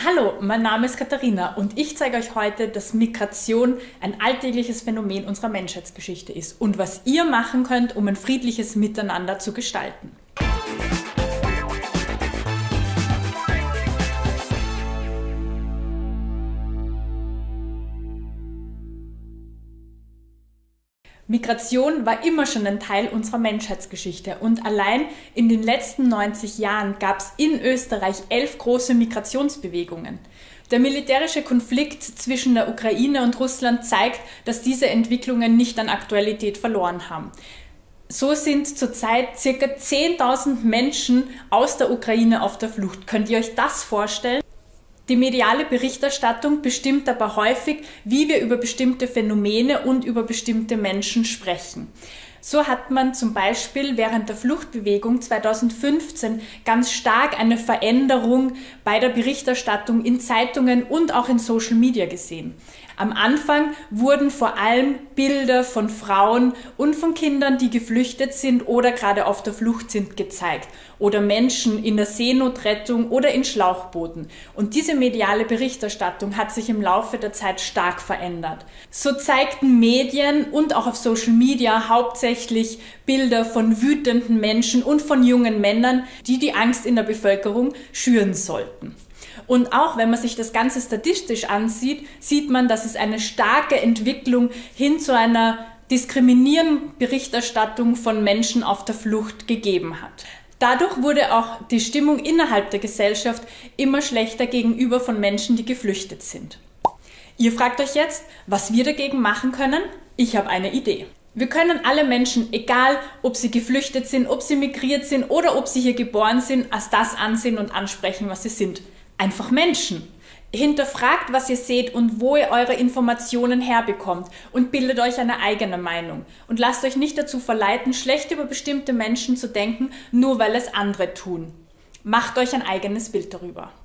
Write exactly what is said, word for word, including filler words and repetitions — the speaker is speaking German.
Hallo, mein Name ist Katharina und ich zeige euch heute, dass Migration ein alltägliches Phänomen unserer Menschheitsgeschichte ist und was ihr machen könnt, um ein friedliches Miteinander zu gestalten. Migration war immer schon ein Teil unserer Menschheitsgeschichte und allein in den letzten neunzig Jahren gab es in Österreich elf große Migrationsbewegungen. Der militärische Konflikt zwischen der Ukraine und Russland zeigt, dass diese Entwicklungen nicht an Aktualität verloren haben. So sind zurzeit ca. zehntausend Menschen aus der Ukraine auf der Flucht. Könnt ihr euch das vorstellen? Die mediale Berichterstattung bestimmt aber häufig, wie wir über bestimmte Phänomene und über bestimmte Menschen sprechen. So hat man zum Beispiel während der Fluchtbewegung zweitausendfünfzehn ganz stark eine Veränderung bei der Berichterstattung in Zeitungen und auch in Social Media gesehen. Am Anfang wurden vor allem Bilder von Frauen und von Kindern, die geflüchtet sind oder gerade auf der Flucht sind, gezeigt. Oder Menschen in der Seenotrettung oder in Schlauchbooten. Und diese mediale Berichterstattung hat sich im Laufe der Zeit stark verändert. So zeigten Medien und auch auf Social Media hauptsächlich Bilder von wütenden Menschen und von jungen Männern, die die Angst in der Bevölkerung schüren sollten. Und auch wenn man sich das Ganze statistisch ansieht, sieht man, dass es eine starke Entwicklung hin zu einer diskriminierenden Berichterstattung von Menschen auf der Flucht gegeben hat. Dadurch wurde auch die Stimmung innerhalb der Gesellschaft immer schlechter gegenüber von Menschen, die geflüchtet sind. Ihr fragt euch jetzt, was wir dagegen machen können? Ich habe eine Idee. Wir können alle Menschen, egal ob sie geflüchtet sind, ob sie migriert sind oder ob sie hier geboren sind, als das ansehen und ansprechen, was sie sind. Einfach Menschen. Hinterfragt, was ihr seht und wo ihr eure Informationen herbekommt und bildet euch eine eigene Meinung. Und lasst euch nicht dazu verleiten, schlecht über bestimmte Menschen zu denken, nur weil es andere tun. Macht euch ein eigenes Bild darüber.